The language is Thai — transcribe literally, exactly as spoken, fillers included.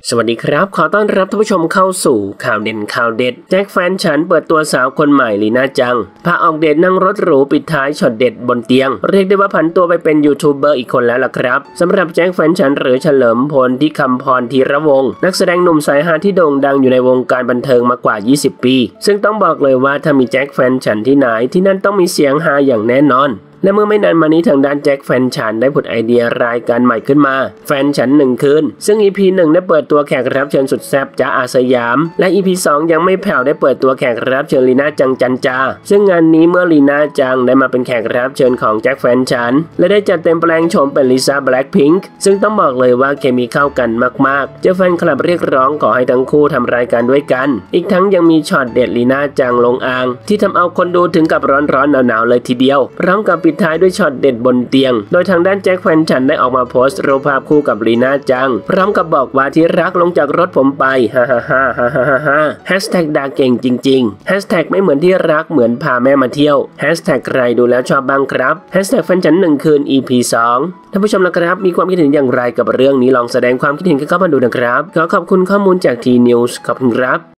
สวัสดีครับขอต้อนรับท่านผู้ชมเข้าสู่ข่าวเด่นข่าวเด็ดแจ็คแฟนฉันเปิดตัวสาวคนใหม่ลีน่าจังพาออกเดทนั่งรถหรูปิดท้ายช็อตเด็ดบนเตียงเรียกได้ว่าผันตัวไปเป็นยูทูบเบอร์อีกคนแล้วล่ะครับสำหรับแจ็คแฟนฉันหรือเฉลิมพลที่คำพรธีระวงศ์นักแสดงหนุ่มสายฮาที่โด่งดังอยู่ในวงการบันเทิงมากว่ายี่สิบปีซึ่งต้องบอกเลยว่าถ้ามีแจ็คแฟนฉันที่ไหนที่นั่นต้องมีเสียงฮาอย่างแน่นอนและเมื่อไม่นานมานี้ทางด้านแจ็คแฟนฉันได้ผุดไอเดียรายการใหม่ขึ้นมาแฟนฉันหนึ่งคืนซึ่ง อี พี หนึ่งได้เปิดตัวแขกรับเชิญสุดแซ่บจ๊ะอาสยามและ อี พี สองยังไม่แผ่วได้เปิดตัวแขกรับเชิญลีน่าจังจันจาซึ่งงานนี้เมื่อลีน่าจังได้มาเป็นแขกรับเชิญของแจ็คแฟนฉันและได้จัดเต็มแปลงโฉมเป็นลิซ่าแบล็คพิงค์ซึ่งต้องบอกเลยว่าเคมีเข้ากันมากๆเจ้าแฟนคลับเรียกร้องขอให้ทั้งคู่ทำรายการด้วยกันอีกทั้งยังมีช็อตเด็ดลีน่าจังลงอ่างที่ทำเอาคนดูถึงกับร้อนๆหนาวๆเลยทีเดียวพร้อมกับปิดท้ายด้วยช็อตเด็ดบนเตียงโดยทางด้านแจ็คแฟนฉันได้ออกมาโพสต์รูปภาพคู่กับลีน่าจังพร้อมกับบอกว่าที่รักลงจากรถผมไปฮ่าฮ่าฮ่าฮ่าฮ่าฮ่าแฮชแท็กด่าเก่งจริงๆแฮชแท็กไม่เหมือนที่รักเหมือนพาแม่มาเที่ยวแฮชแท็กใครดูแล้วชอบบ้างครับแฮชแท็กแฟนฉันหนึ่งคืน อี พี สองท่านผู้ชมละครับมีความคิดเห็นอย่างไรกับเรื่องนี้ลองแสดงความคิดเห็นกันเข้ามาดูนะครับขอขอบคุณข้อมูลจากทีนิวส์ขอบคุณครับ